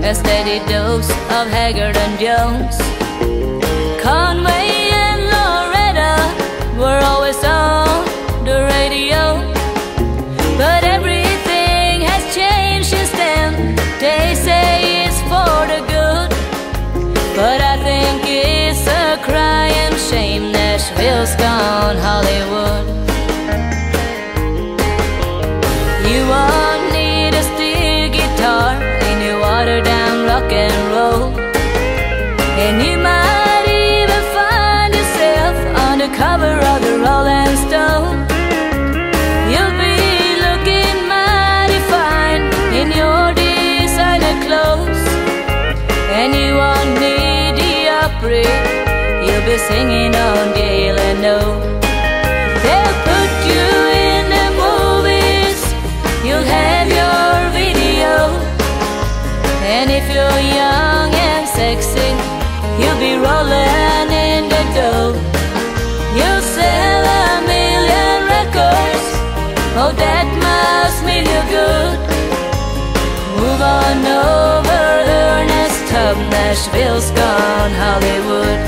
a steady dose of Haggard and Jones. Conway and Loretta were always on the radio, but everything has changed since then. They say it's for the good, but I think it's a crying shame Nashville's gone Hollywood. You won't need a steel guitar in your watered down rock and roll, and you might even find yourself on the cover of the Rolling Stone. You'll be looking mighty fine in your designer clothes, and you won't need the Opry. You'll be singing on Gale and O. They'll put you in the movies, you'll have your video, and if you're young and sexy, you'll be rolling in the dough. You'll sell 1,000,000 records, oh that must mean you're good. Move on over, Ernest Tubb, Nashville's gone Hollywood.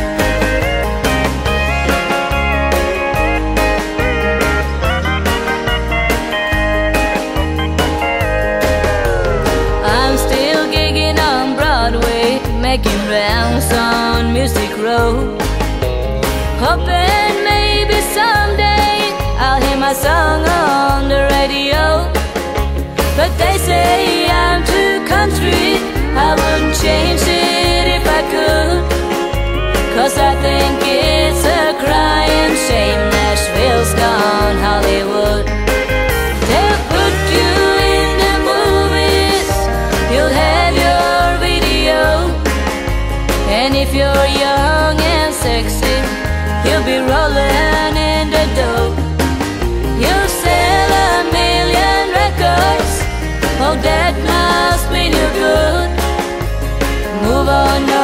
I'm still gigging on Broadway, making rounds on Music Row, hoping maybe someday I'll hear my song on the radio. But they say I'm too country, I wouldn't change it if I could, 'cause I think it's a crying shame Nashville's gone Hollywood. They'll put you in the movies, you'll have your video, and if you're young and sexy, you'll be rolling in the dough. You'll sell 1,000,000 records, oh that must mean you're good. Move on